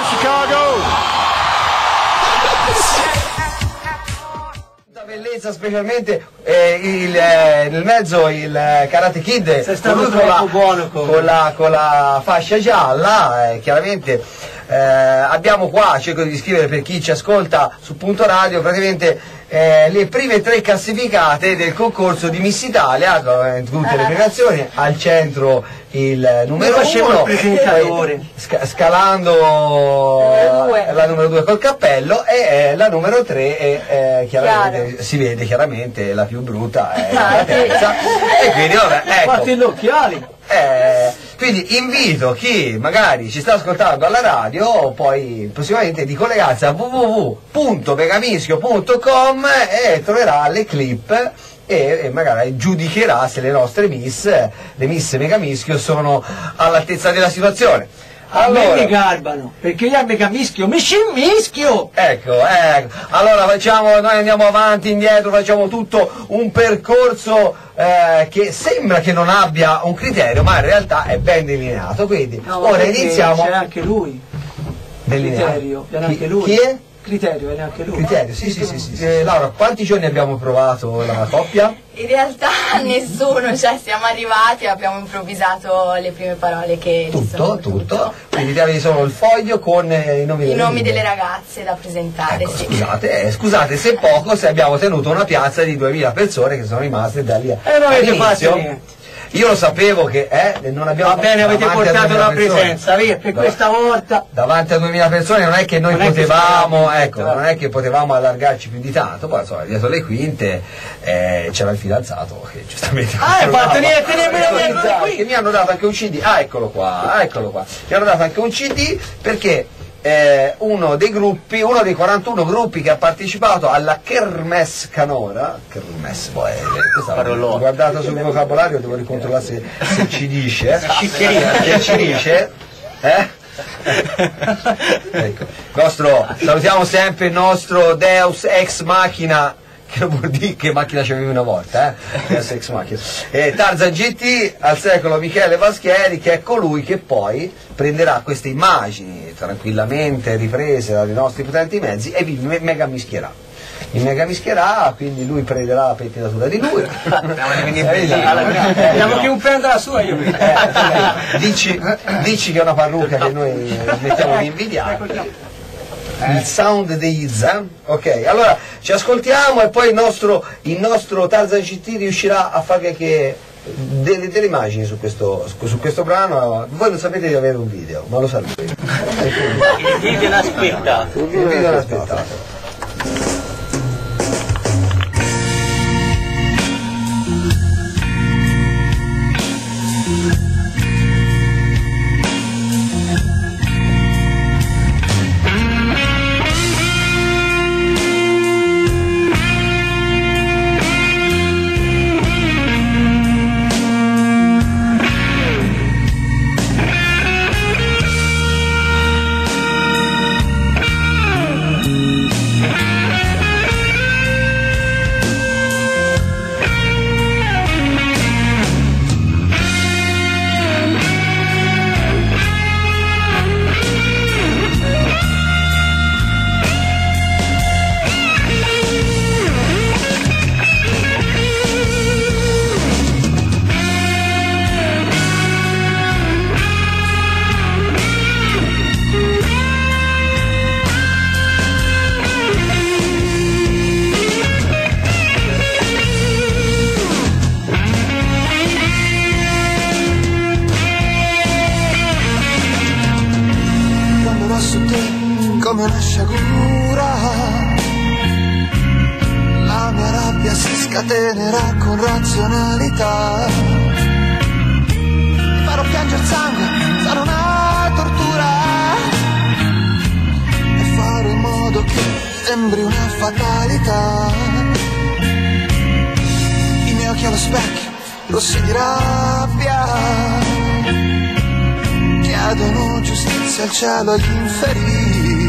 Chicago. Bellezza, specialmente nel mezzo il Karate Kid. Sei stato troppo buono con la fascia gialla, chiaramente. Abbiamo qua, cerco di scrivere per chi ci ascolta su Punto Radio, praticamente le prime 3 classificate del concorso di Miss Italia, tutte le premiazioni, al centro il numero 1, scalando la numero 2 col cappello, e la numero 3 chiaramente si vede chiaramente la più brutta è la terza, e quindi vabbè, ecco. Fatti gli occhiali. Quindi invito chi magari ci sta ascoltando alla radio poi prossimamente di collegarsi a www.megamischio.com e troverà le clip e magari giudicherà se le nostre miss, le miss Megamischio, sono all'altezza della situazione. Allora, a me mi garbano, perché io a Megamischio mi mischio! Ecco, allora noi andiamo avanti, indietro, facciamo tutto un percorso che sembra che non abbia un criterio, ma in realtà è ben delineato, quindi ora iniziamo. C'è anche lui. Criterio, viene anche lui. Chi è? Criterio, viene anche lui. Criterio, sì. Laura, quanti giorni abbiamo provato la coppia? In realtà nessuno, cioè siamo arrivati e abbiamo improvvisato le prime parole che... Tutto. Quindi ti avevi solo il foglio con i nomi delle ragazze da presentare, ecco, sì. Scusate se abbiamo tenuto una piazza di 2000 persone che sono rimaste da lì all'inizio. Io lo sapevo che non abbiamo... Va bene, avete portato la presenza, via, per questa volta... Davanti a 2000 persone non è che noi potevamo, non è che potevamo allargarci più di tanto, poi insomma, dietro le quinte c'era il fidanzato che giustamente... che mi hanno dato anche un CD, eccolo qua, mi hanno dato anche un CD perché... uno dei 41 gruppi che ha partecipato alla Kermesse Canora, guardate sul vocabolario, devo ricontrollare se ci dice, ecco, salutiamo sempre il nostro Deus Ex Machina, che non vuol dire che macchina c'avevi una volta, Deus Ex Machina, Tarzan GT al secolo Michele Vaschieri, che è colui che poi prenderà queste immagini tranquillamente riprese dai nostri potenti mezzi e vi megamischierà. Mi megamischierà, quindi lui prenderà la pettinatura di lui. Vediamo chi un prende la sua, io dici che è una parrucca che noi smettiamo di invidiare. Il sound degli Z, ok, allora ci ascoltiamo e poi il nostro Tarzan GT riuscirà a fare che delle immagini su questo brano. Voi non sapete di avere un video, ma lo saluto io. Il video inaspettato. Come una sciagura, la mia rabbia si scatenerà con razionalità. Ti farò piangere sangue, sarà una tortura, e farò in modo che sembri una fatalità. I miei occhi allo specchio, rossi di rabbia, chiedono giustizia al cielo e agli inferi.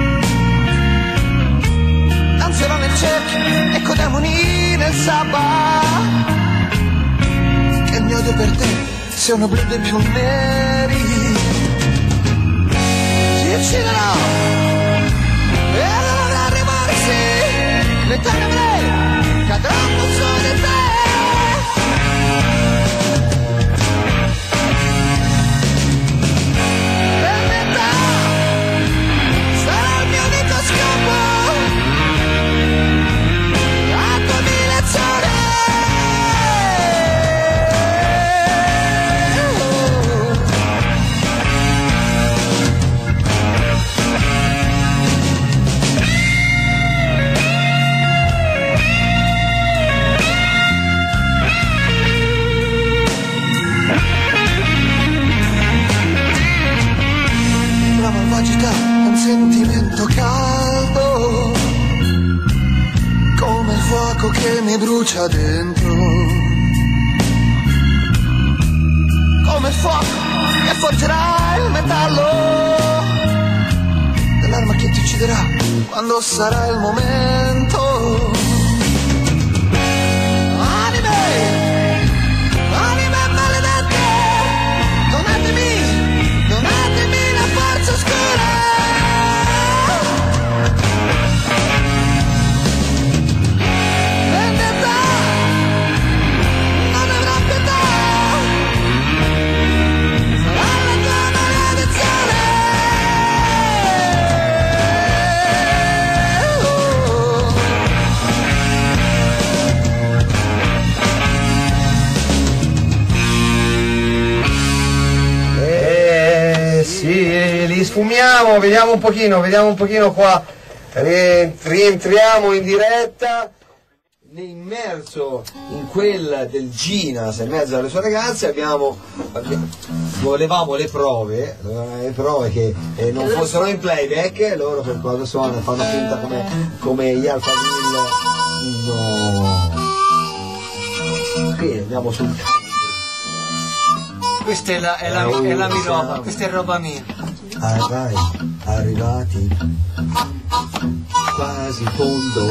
Danzerò nel cerchio e con demoni nel sabbat, che il mio odio per te siano blu dei più neri. ucciderò e allora arrivarsi le tenebre cadranno su di te. Vendetta sarà il mio unico scopo, la dominazione. La malvagità è un sentimento caldo, come il fuoco che mi brucia dentro, come il fuoco che forgerà il metallo dell'arma che ti ucciderà quando sarà il momento. Anime maledette, donatemi la forza oscura. Vendetta non avrà pietà, sarà la tua maledizione. Sì, li sfumiamo, vediamo un pochino qua, rientriamo in diretta. Immerso in quella del Ginas in mezzo alle sue ragazze volevamo le prove che non fossero in playback, loro per cosa fanno finta come gli Alphaville. No, qui andiamo sul campo. Questa è la mia roba, questa è roba mia. Arrivati quasi in fondo,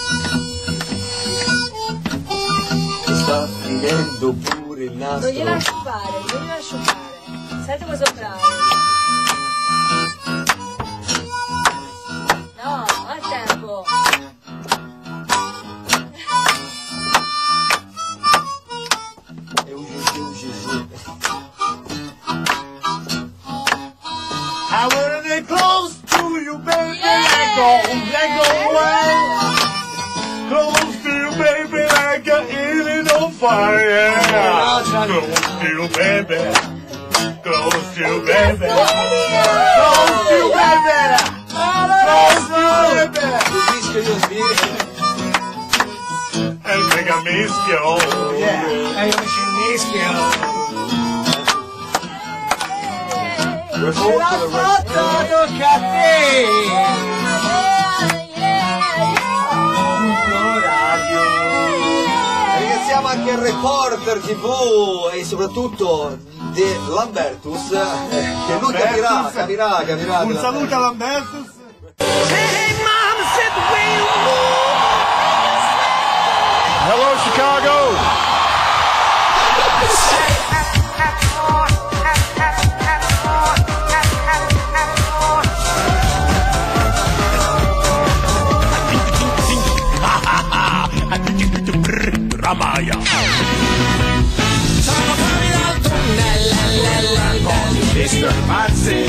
sta finendo pure il nastro. Non gli lascio fare. Senti come soprare. No, a tempo. E usi. I wanna get close to you, baby. Let go away. Close to you, baby, like an alien on fire. Close to you, baby. Close to you, baby. Close to you, baby. Close to you, baby. E mega mischio. Io mi ci mischio. Report to the Fatto, tocca a te. Ringraziamo anche il reporter TV e soprattutto De Lambertus, che lui capirà. Un saluto a Lambertus. Hello, Chicago. Ramaya. Sono fuori dal tunnel, Mr. Pazzi.